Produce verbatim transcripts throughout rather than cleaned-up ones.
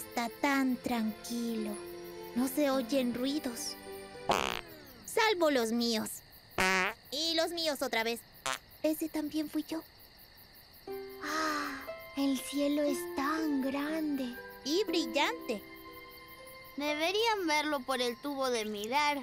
está tan tranquilo. No se oyen ruidos. Salvo los míos. Y los míos otra vez. Ese también fui yo. Ah, el cielo es tan grande. Y brillante. Deberían verlo por el tubo de mirar.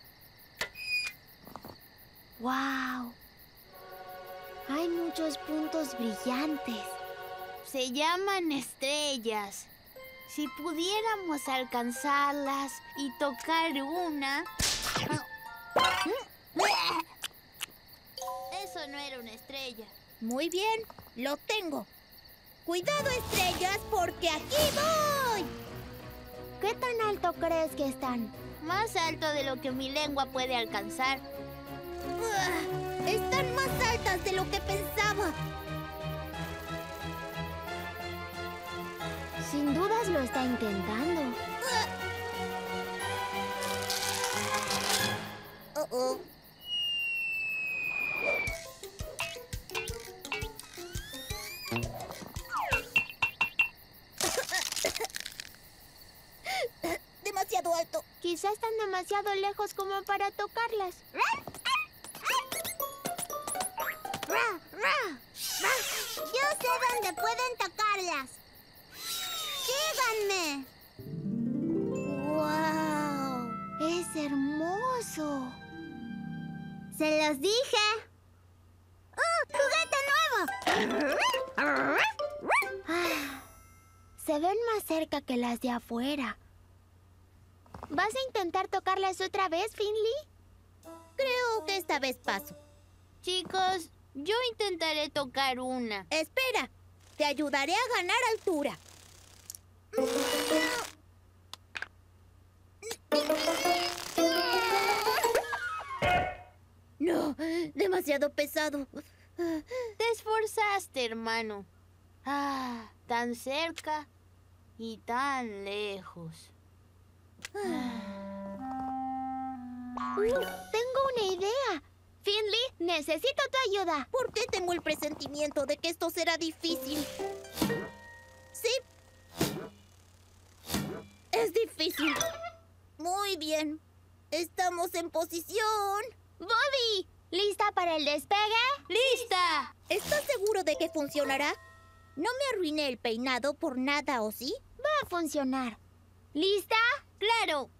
¡Wow! Hay muchos puntos brillantes. Se llaman estrellas. Si pudiéramos alcanzarlas y tocar una... Eso no era una estrella. Muy bien, lo tengo. Cuidado, estrellas, porque aquí voy. ¿Qué tan alto crees que están? Más alto de lo que mi lengua puede alcanzar. ¡Uah! Están más altas de lo que pensaba. Sin dudas lo está intentando. Oh, oh. Demasiado alto. Quizá están demasiado lejos como para tocarlas. Yo sé dónde pueden tocarlas. ¡Síganme! ¡Wow! ¡Es hermoso! ¡Se los dije! ¡Oh, juguete nuevo! Ah, se ven más cerca que las de afuera. ¿Vas a intentar tocarlas otra vez, Finley? Creo que esta vez paso. Chicos, yo intentaré tocar una. Espera, te ayudaré a ganar altura. No, demasiado pesado. Te esforzaste, hermano. Ah, tan cerca y tan lejos. Tengo una idea. Finley, necesito tu ayuda. ¿Por qué tengo el presentimiento de que esto será difícil? ¿Sí? Es difícil. Muy bien. Estamos en posición. ¡Bobby! ¿Lista para el despegue? ¡Lista! ¿Estás seguro de que funcionará? No me arruiné el peinado por nada, ¿o sí? Va a funcionar. ¿Lista? ¡Claro!